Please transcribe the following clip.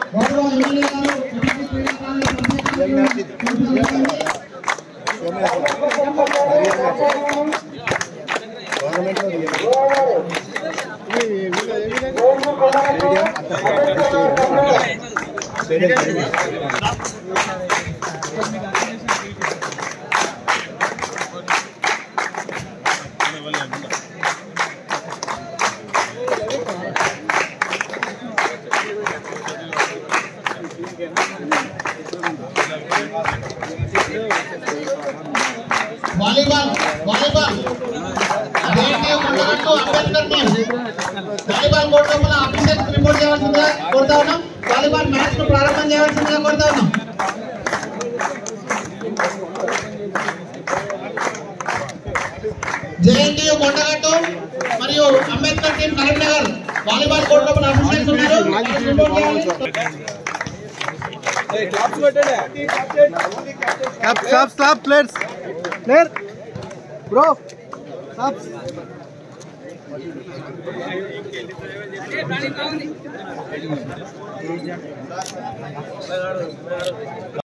Volleyball volleyball volleyball court లోపల officer report చేయాల్సిందిగా కోరుతా ఉన్నాం. వాలీబాల్ మ్యాచ్ ను ప్రారంభం చేయాల్సిందిగా కోరుతా ఉన్నాం. జేఎన్టీయూ కొండగట్టు మరియు Ambedkar team Karimnagar volleyball court లోపల ఆఫీసర్స్ ఉన్నారు. Stop, players. Player, bro, stop.